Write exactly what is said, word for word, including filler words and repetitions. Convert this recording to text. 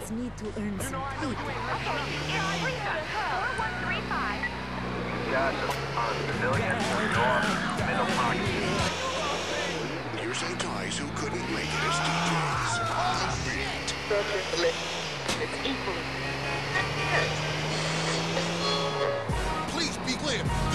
just need to earn some Okay, keep. it's Lisa, four one three five. Got on civilians north middle pocket. Here's some guys who couldn't make it as D Js. On the beat. Roger. It's equally. Please be clear.